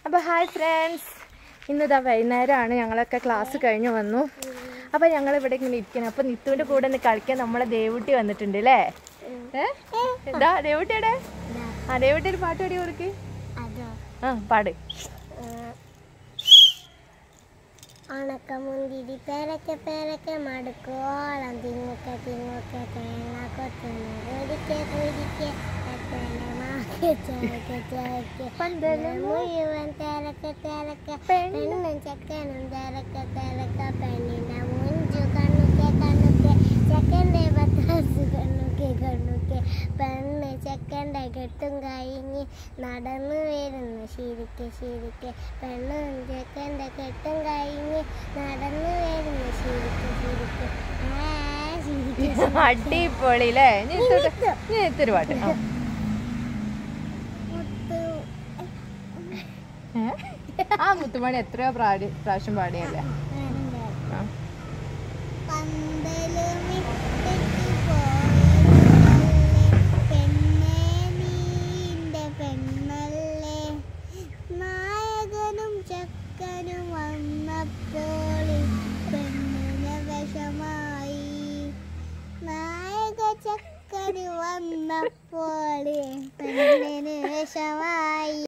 അപ്പോൾ hi friends, ഇന്നിതാ വൈകുന്നേരമാണ്. ഞങ്ങളൊക്കെ ക്ലാസ് കഴിഞ്ഞ് വന്നു. അപ്പോൾ ഞങ്ങളിവിടെ ഇങ്ങനെ ഇരിക്കണം. അപ്പോൾ നിത്തുവിൻ്റെ കൂടെ ഒന്ന് കളിക്കാൻ നമ്മളെ ദേവുട്ടി വന്നിട്ടുണ്ട് അല്ലേ? എന്താ ദേവുട്ടിയുടെ ദേവുട്ടി ഒരു പാട്ട് പാടി കൊടുക്ക്. പാട്. ഉണക്കമുന്തിരി പേരക്കെ പേരക്കെ മടുക്കോളം തിങ്ങൊക്കെ തിങ്ങൊക്കെ തേങ്ങ കൊത്തുന്നു ഒരിക്കെ ഒരിക്കെ മുഴുവൻ തിരക്ക് തിരക്ക് പെണ്ണും ചെക്കനും തിരക്ക് തിരക്ക് പെണ്ണിന്റെ മുഞ്ചു കണ്ണുക്കെ കണ്ണുക്കെ ചെക്കൻ്റെ പത്താസ് കണ്ണുക്കെ കണ്ണുക്കെ പെണ്ണ് ചെക്കൻ്റെ കെട്ടും കഴിഞ്ഞ് നടന്നു വരുന്നു ശരിക്ക് ശരിക്ക് പെണ്ണും ചെക്കൻ്റെ കെട്ടും കഴിഞ്ഞ് നടന്നു വരുന്നു ശരിക്ക് ശരിക്ക് അടിപൊളി അല്ലേ? ഇത്തിരി പാട്ട്. ആ മുത്തുമണി എത്രയോ പ്രാവശ്യം പാടിയല്ലേ? നായകനും ചക്കനും വന്നപ്പോൾ പെണ്ണിന് വിഷമായി നായക ചക്കന് വന്നപ്പോൾ പെണ്ണിന് വിഷമായി.